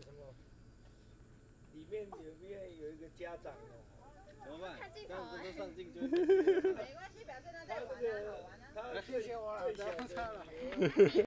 什么？里面有一个家长啊。 怎么办？这样子都上镜就。 没关系，表示他在玩啊，好玩啊。 他谢谢我了，不要插了。